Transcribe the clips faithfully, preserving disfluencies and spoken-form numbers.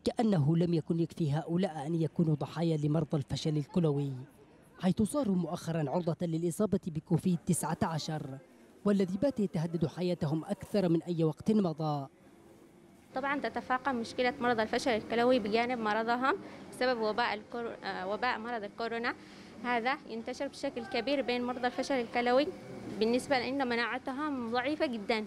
كأنه لم يكن يكفي هؤلاء أن يكونوا ضحايا لمرضى الفشل الكلوي، حيث صاروا مؤخرا عرضة للإصابة بكوفيد تسعة عشر، والذي بات يتهدد حياتهم أكثر من أي وقت مضى. طبعا تتفاقم مشكلة مرضى الفشل الكلوي بجانب مرضهم بسبب وباء الكور... وباء مرض الكورونا. هذا ينتشر بشكل كبير بين مرضى الفشل الكلوي بالنسبة لأن مناعتهم ضعيفة جدا.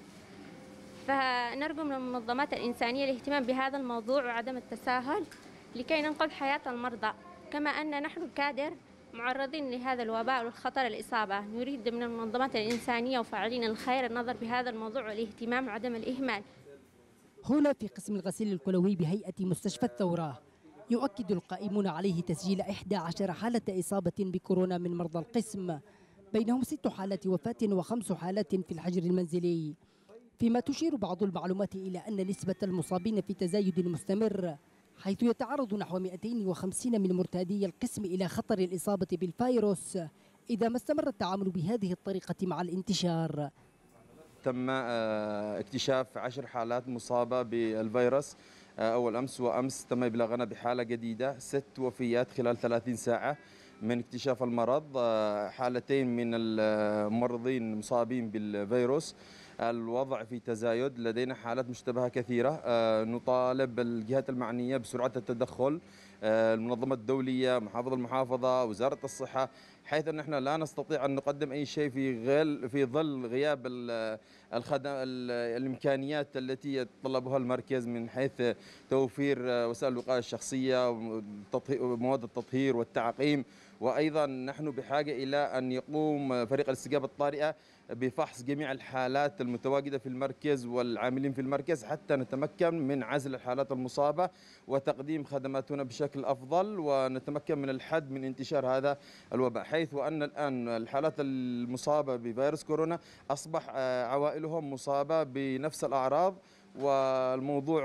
فنرجو من المنظمات الإنسانية الاهتمام بهذا الموضوع وعدم التساهل لكي ننقذ حياة المرضى، كما أن نحن كادر معرضين لهذا الوباء والخطر الإصابة. نريد من المنظمات الإنسانية وفاعلين الخير النظر بهذا الموضوع والاهتمام وعدم الإهمال. هنا في قسم الغسيل الكلوي بهيئة مستشفى الثورة يؤكد القائمون عليه تسجيل إحدى عشرة حالة إصابة بكورونا من مرضى القسم، بينهم ست حالات وفاة وخمس حالات في الحجر المنزلي، فيما تشير بعض المعلومات إلى أن نسبة المصابين في تزايد مستمر، حيث يتعرض نحو مئتين وخمسين من مرتادي القسم إلى خطر الإصابة بالفيروس إذا ما استمر التعامل بهذه الطريقة مع الانتشار. تم اكتشاف عشر حالات مصابة بالفيروس أول أمس، وأمس تم إبلاغنا بحالة جديدة، ست وفيات خلال ثلاثين ساعة من اكتشاف المرض. حالتين من الممرضين المصابين بالفيروس الوضع في تزايد، لدينا حالات مشتبهة كثيرة. نطالب الجهات المعنية بسرعة التدخل، المنظمة الدولية، محافظ المحافظة، وزارة الصحة، حيث أن احنا لا نستطيع أن نقدم أي شيء في غير في ظل غياب الخدم الإمكانيات التي يتطلبها المركز من حيث توفير وسائل الوقاية الشخصية ومواد التطهير والتعقيم. وأيضا نحن بحاجة إلى أن يقوم فريق الاستجابة الطارئة بفحص جميع الحالات المتواجدة في المركز والعاملين في المركز حتى نتمكن من عزل الحالات المصابة وتقديم خدماتنا بشكل أفضل، ونتمكن من الحد من انتشار هذا الوباء، حيث أن الآن الحالات المصابة بفيروس كورونا أصبح عوائلهم مصابة بنفس الأعراض، والموضوع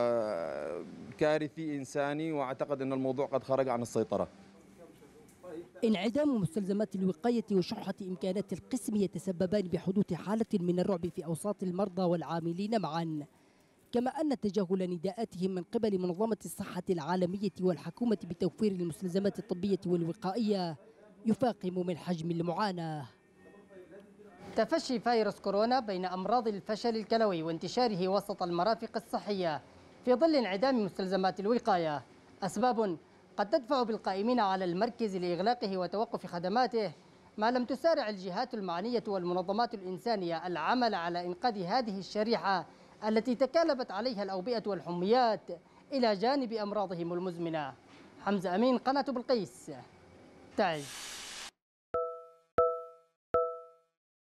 كارثي إنساني، وأعتقد أن الموضوع قد خرج عن السيطرة. انعدام مستلزمات الوقاية وشحة إمكانات القسم يتسببان بحدوث حالة من الرعب في أوساط المرضى والعاملين معا، كما أن تجاهل نداءاتهم من قبل منظمة الصحة العالمية والحكومة بتوفير المستلزمات الطبية والوقائية يفاقم من حجم المعاناة. تفشي فيروس كورونا بين أمراض الفشل الكلوي وانتشاره وسط المرافق الصحية في ظل انعدام مستلزمات الوقاية أسباب قد تدفع بالقائمين على المركز لإغلاقه وتوقف خدماته، ما لم تسارع الجهات المعنية والمنظمات الإنسانية العمل على إنقاذ هذه الشريحة التي تكالبت عليها الأوبئة والحميات إلى جانب أمراضهم المزمنة. حمزة أمين، قناة بلقيس، تعز.